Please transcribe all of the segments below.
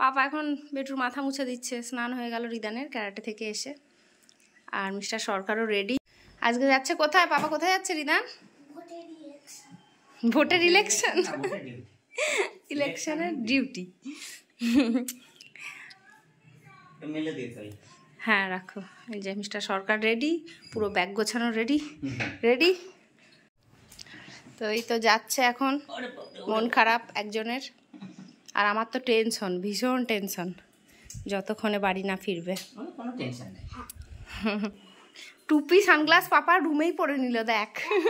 পাপা এখন বেটুর মাথা মুছে দিচ্ছে, স্নান হয়ে গেল রিদানের ক্যারাটে থেকে এসে। আর মিস্টার সরকারও রেডি। আজকে যাচ্ছে কোথায়? পাপা কোথায় যাচ্ছে রিদান? ভোটের ইলেকশন, ইলেকশনের ডিউটি। হ্যাঁ রাখো। এই যে মিস্টার সরকার রেডি, পুরো ব্যাগ গোছানো রেডি রেডি। তো এই তো যাচ্ছে এখন, মন খারাপ একজনের, আর আমার তো টেনশন, ভীষণ টেনশন, যতক্ষণে বাড়ি না ফিরবে। টুপি সানগ্লাস পাপা রুমেই পরে নিল, দেখ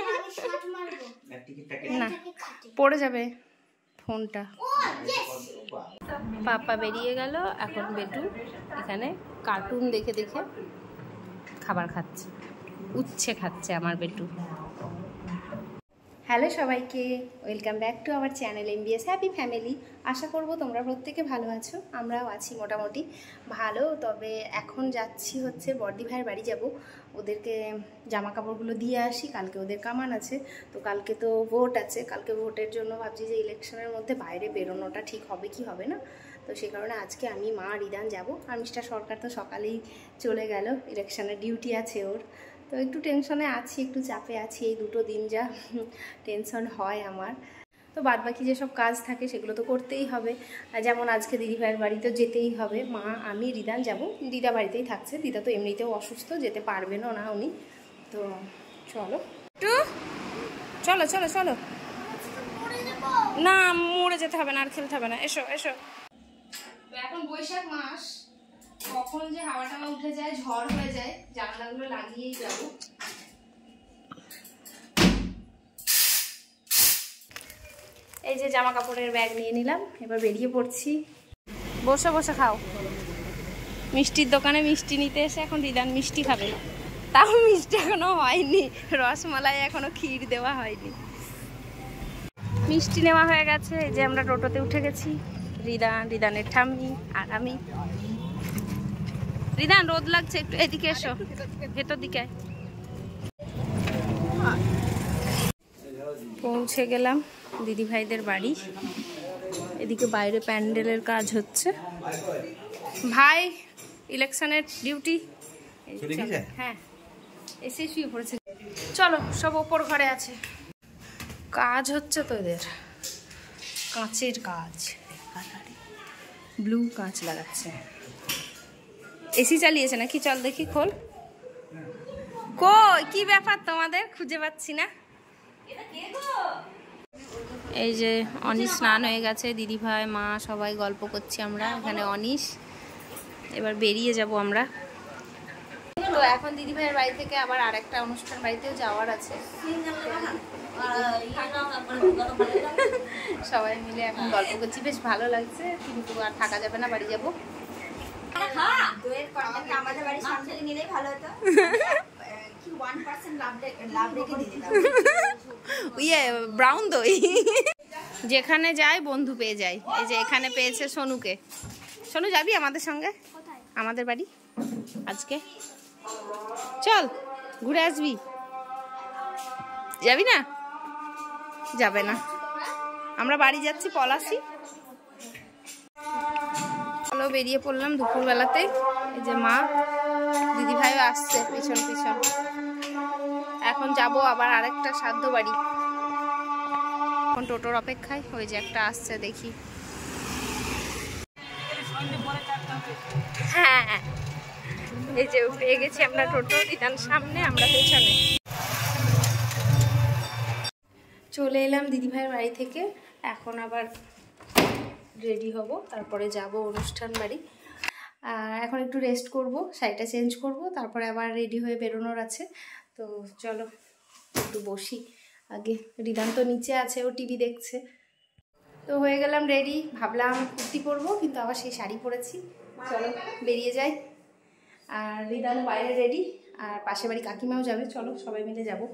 না পড়ে যাবে ফোনটা। পাপা বেরিয়ে গেল, এখন বেটু এখানে কার্টুন দেখে দেখে খাবার খাচ্ছে, উচ্ছে খাচ্ছে আমার বেটু। হ্যালো সবাইকে, welcome back to our channel MBS happy family. আশা করব তোমরা প্রত্যেকে ভালো আছো, আমরাও আছি মোটামুটি ভালো। তবে এখন যাচ্ছি হচ্ছে বর্দি ভাইয়ের বাড়ি যাব, ওদেরকে জামা কাপড়গুলো দিয়ে আসি, কালকে ওদের কামান আছে। তো কালকে তো ভোট আছে, কালকে ভোটের জন্য ভাবছি যে ইলেকশনের মধ্যে বাইরে বেরোনোটা ঠিক হবে কি হবে না। তো সেই কারণে আজকে আমি, মা, রিদান যাব। আর মিস্টার সরকার তো সকালেই চলে গেল, ইলেকশনের ডিউটি আছে ওর। তো একটু টেনশনে আছি, একটু চাপে আছি, এই দুটো দিন যা টেনশন হয় আমার। তো বাদবাকি যেসব কাজ থাকে সেগুলো তো করতেই হবে। যেমন আজকে দিদিভাইয়ের বাড়িতে যেতেই হবে, মা, আমি, রিদান যাব। দিদা বাড়িতেই থাকছে, দিদা তো এমনিতেও অসুস্থ, যেতে পারবেনও না উনি। তো চলো একটু, চলো চলো চলো। না মরে যেতে হবে না, আর খেলতে হবে না, এসো এসো। এখন বৈশাখ মাস, কখন যে হাওয়া টাওয়া উঠে যায়, ঝড় হয়ে যায়, জানলাগুলো লাগিয়েই যাব। এই যে জামা কাপড়ের ব্যাগ নিয়ে নিলাম, এবার বেরিয়ে পড়ছি। বসে বসে খাও। মিষ্টির দোকানে মিষ্টি নিতে এসে এখন রিদান মিষ্টি খাবে, তাও মিষ্টি এখনো হয়নি, রসমালাই এখনো ক্ষীর দেওয়া হয়নি। মিষ্টি নেওয়া হয়ে গেছে। এই যে আমরা টোটোতে উঠে গেছি, রিদান, রিদানের ঠাম্মি আর আমি। রিদান রোদ লাগছে, একটু এদিকে এসো, ভেতর দিকে। পৌঁছে গেলাম দিদি ভাইদের বাড়ি। এদিকে বাইরে প্যান্ডেলের কাজ হচ্ছে। ভাই ইলেকশনের ডিউটি, হ্যাঁ এসে শুয়ে পড়েছে। চলো, সব ওপর ঘরে আছে, কাজ হচ্ছে তো এদের, কাঁচের কাজ, ব্লু কাঁচ লাগাচ্ছে। এসি চালিয়েছে নাকি? চল দেখি, খোল। কই কি ব্যাপার তোমাদের, খুঁজে পাচ্ছি না। এই যে অনিশ স্নান হয়ে গেছে, দিদি ভাই, মা সবাই গল্প করছি আমরা এখানে। অনিশ এবার বেরিয়ে যাব আমরা। তো এখন দিদি ভাইয়ের বাড়ি থেকে আবার আরেকটা অনুষ্ঠান বাড়িতেও যাওয়ার আছে, সবাই মিলে এখন গল্প করছি, বেশ ভালো লাগছে। কিন্তু আর থাকা যাবে না, বাড়ি যাবো। ব্রাউন দই যেখানে যায় বন্ধু পেয়ে যায়। এই যে এখানে পেয়েছে সোনুকে। সোনু যাবি আমাদের সঙ্গে আমাদের বাড়ি আজকে? চল ঘুরে আসবি। যাবি না? যাবে না। আমরা বাড়ি যাচ্ছি পলাশি। চলো বেরিয়ে পড়লাম দুপুরবেলাতে। এই যে মা, দিদি ভাইও আসছে পিছন পিছন। এখন যাব আবার আরেকটা সাধ্য বাড়ি, এখন টোটোর অপেক্ষায়। ওই যে একটা আসছে, দেখি। হ্যাঁ এই যে পেয়ে গেছি আমরা টোটো, রিদান সামনে, আমরা পেছনে। চলে এলাম দিদি ভাইয়ের বাড়ি থেকে। এখন আবার রেডি হব, তারপরে যাব অনুষ্ঠান বাড়ি। এখন একটু রেস্ট করব, শাড়িটা চেঞ্জ করব, তারপরে আবার রেডি হয়ে বেরোনোর আছে। তো চলো একটু বসি আগে। রিদান তো নিচে আছে, ও টিভি দেখছে। তো হয়ে গেলাম রেডি, ভাবলাম কুর্তি পরবো, কিন্তু আবার সেই শাড়ি পরেছি। চলো বেরিয়ে যাই। আর রিদান বাইরে রেডি, আর পাশে বাড়ি কাকিমাও যাবে। চলো সবাই মিলে যাব।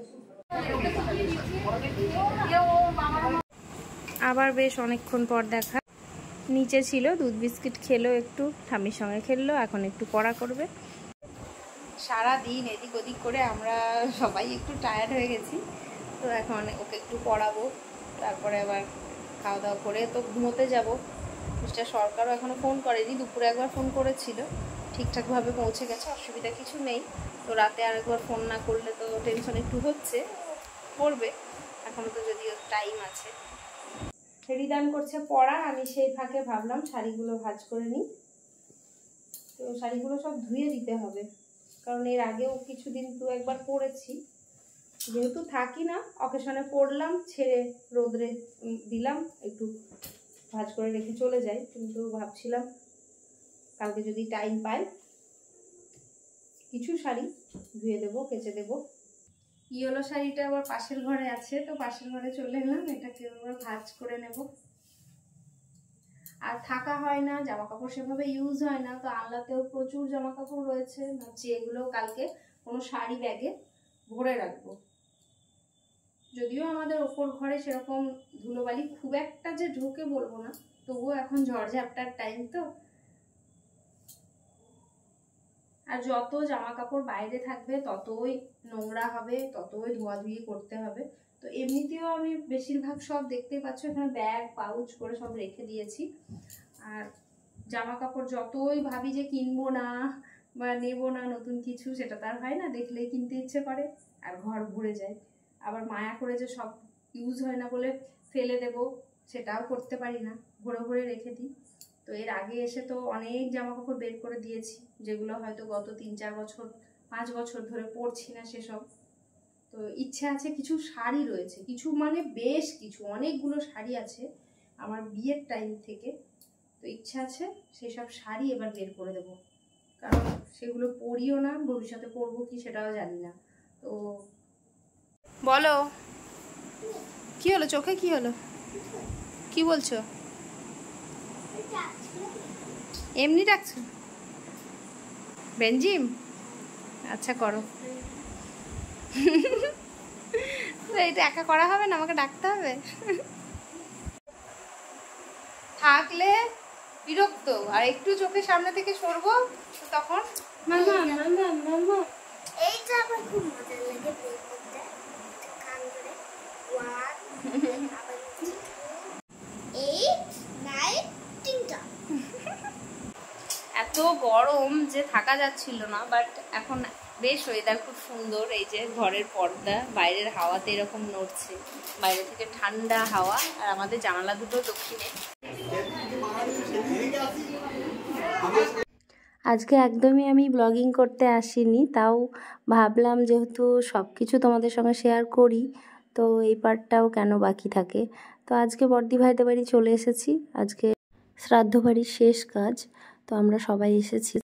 আবার বেশ অনেকক্ষণ পর দেখা। নিচে ছিল, দুধ বিস্কিট খেলো, একটু ঠাম্মির সঙ্গে খেললো, এখন একটু পড়া করবে। সারা দিন এদিক ওদিক করে আমরা সবাই একটু টায়ার্ড হয়ে গেছি। তো এখন ওকে একটু পড়াবো, তারপরে আবার খাওয়া দাওয়া করে তো ঘুমোতে যাব। মিস্টার সরকারও এখনও ফোন করেনি, দুপুরে একবার ফোন করেছিল, ঠিকঠাকভাবে পৌঁছে গেছে, অসুবিধা কিছু নেই। তো রাতে আরেকবার ফোন না করলে তো টেনশন একটু হচ্ছে, করবে, এখনও তো যদিও টাইম আছে। রিদান করছে পড়া, আমি সেই ফাঁকে ভাবলাম শাড়িগুলো ভাঁজ করে নিই। তো শাড়িগুলো সব ধুয়ে দিতে হবে, কারণ এর আগেও কিছুদিন তো একবার পরেছি, যেহেতু থাকি না অকেশনে পরলাম, ছেড়ে রোদ্রে দিলাম, একটু ভাঁজ করে রেখে চলে যাই। কিন্তু ভাবছিলাম কালকে যদি টাইম পাই কিছু শাড়ি ধুয়ে দেবো, কেচে দেবো। ইয়েলো শাড়িটা আবার পাশের ঘরে আছে, তো পাশের ঘরে চলে এলাম, এটাকে আবার ভাঁজ করে নেব। আর থাকা হয় না, জামা কাপড় সেভাবে ইউজ হয় না, তো আনলাতেও প্রচুর জামা কাপড় রয়েছে, ভাবছি এগুলো কালকে কোনো শাড়ি ব্যাগে ভরে রাখবো। যদিও আমাদের ওপর ঘরে সেরকম ধুলোবালি খুব একটা যে ঢোকে বলবো না, তবুও এখন ঝড়ঝাপটার টাইম তো। আর যত জামা কাপড় বাইরে থাকবে ততই নোংরা হবে, ততই ধোয়াধুয়ি করতে হবে। তো এমনিতেও আমি বেশিরভাগ সব দেখতেই পাচ্ছ এখানে ব্যাগ পাউচ করে সব রেখে দিয়েছি। আর জামা কাপড় যতই ভাবি যে কিনবো না বা নেবো না নতুন কিছু, সেটা তার হয় না, দেখলেই কিনতে ইচ্ছে করে আর ঘর ভরে যায়। আবার মায়া করে যে সব ইউজ হয় না বলে ফেলে দেব, সেটাও করতে পারি না, ভরে ভরে রেখে দিই। তো এর আগে এসে তো অনেক জামা কাপড় বের করে দিয়েছি, যেগুলো হয়তো গত 3-4 বছর 5 বছর ধরে পরছি না সেসব। তো ইচ্ছে আছে, কিছু শাড়ি রয়েছে, কিছু মানে বেশ কিছু, অনেকগুলো শাড়ি আছে আমার বিয়ের টাইম থেকে। তো ইচ্ছা আছে সেসব শাড়ি এবার বের করে দেবো, কারণ সেগুলো পরিও না, ভবিষ্যতে পরবো কি সেটাও জানি না। তো বলো কি হলো, চোখে কি হলো, কি বলছো? এমনি ডাকছো? বেঞ্জিম? আচ্ছা করো। এটা একা করা হবে না, আমাকে ডাকতে হবে। থাকলে বিরক্ত, আর একটু চোখের সামনে থেকে সরবো তখন মামা মামা মামা এইটা আমার খুব মজা লাগে প্লে করতে, কান ধরে 1 আবার 8 9 তিনটা। এত গরম যে থাকা যাচ্ছিল না, বাট এখন বেশ ওয়েদার খুব সুন্দর। এই যে ঘরের পর্দা, বাইরের হাওয়াতে এরকম নড়ছে, বাইরে থেকে ঠান্ডা হাওয়া, আর আমাদের জানালা দুটো দক্ষিণে। আজকে একদমই আমি ব্লগিং করতে আসিনি, তাও ভাবলাম যেহেতু সব কিছু তোমাদের সঙ্গে শেয়ার করি, তো এই পার্টটাও কেন বাকি থাকে। তো আজকে বর্দি ভাইদের বাড়ি চলে এসেছি, আজকে শ্রাদ্ধ বাড়ির শেষ কাজ, তো আমরা সবাই এসেছি।